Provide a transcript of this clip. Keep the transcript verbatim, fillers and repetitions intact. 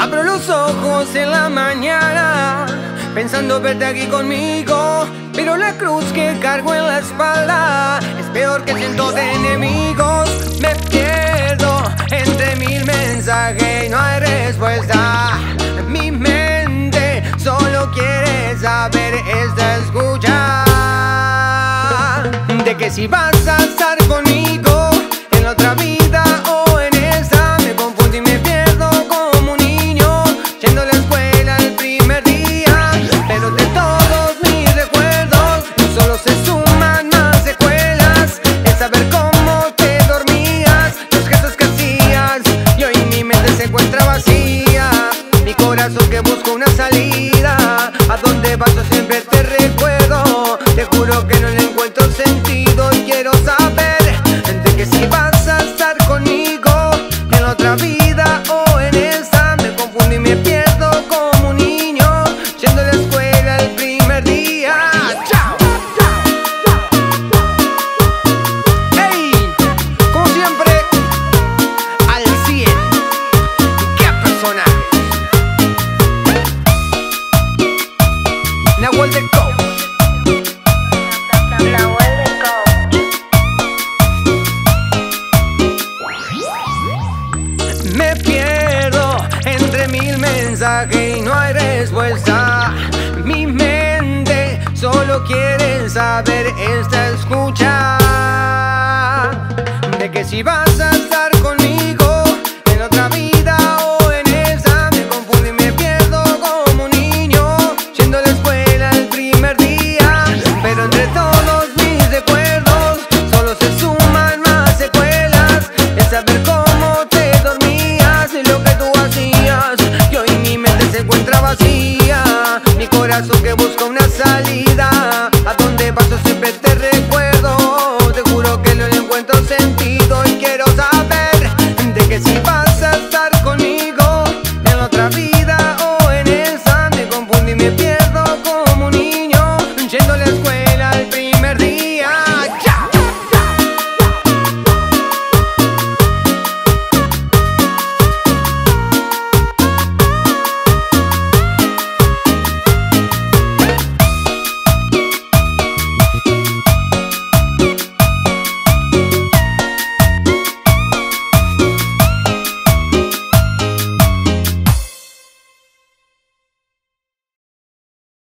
Abro los ojos en la mañana pensando verte aquí conmigo, pero la cruz que cargo en la espalda es peor que cientos de enemigos. Me pierdo entre mil mensajes y no hay respuesta. Mi mente solo quiere saber esta escucha de que si vas a estar conmigo en la otra vida o en esta. Me confundo y me pierdo como un niño yendo a la escuela el primer día, pero de todos mis recuerdos solo se suman más secuelas. Es saber cómo te dormías, los gestos que hacías, y hoy mi mente se encuentra vacía. Mi corazón que busca una salida, a donde vas yo siempre te recuerdo. Te juro que no le encuentro sentido y quiero saber de que si vas a estar conmigo en la otra vida o en esta. Me confundo y me pierdo como un niño yendo a la escuela el primer día. ¡Chao! ¡Ey! Como siempre, al cien. ¡Qué personaje! Nahuel de Coach. Me pierdo entre mil mensajes y no hay respuesta. Mi mente solo quiere saber esta escucha de que si vas a estar conmigo en otra vida o en esa. Me confundo y me pierdo como un niño yendo a la escuela el primer día, pero entre todos mis recuerdos solo se suman más secuelas. Es saber cómo te dormías y lo que tú hacías, y hoy mi mente se encuentra vacía. Mi corazón que busca una salida.